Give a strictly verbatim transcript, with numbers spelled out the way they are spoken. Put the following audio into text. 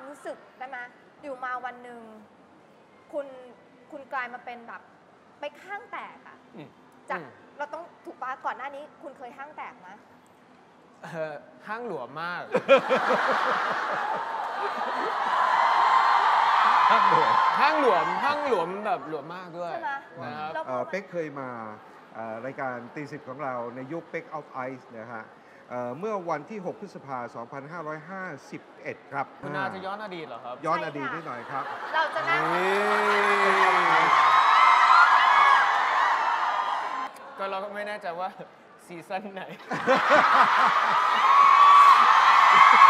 รู้สึกได้ไหมอยู่มาวันหนึ่งคุณคุณกลายมาเป็นแบบไปข้างแตกอะจากเราต้องถูกปะก่อนหน้านี้คุณเคยห้างแตกไหมเออห้างหลวมมากห้างหลวมห้างหลวมห้างหลวมแบบหลวมมากด้วยใช่ไหมนะครับเป๊กเคยมารายการตีสิบของเราในยุคเป๊กออฟไอซ์นะฮะเมื่อวันที่หกพฤษภาคมสองพันห้าร้อยห้าสิบเอ็ดครับคุณอาจะย้อนอดีตเหรอครับย้อนอดีตนิดหน่อยครับเราจะนั่งก็เราก็ไม่แน่ใจว่าซีซั่นไหน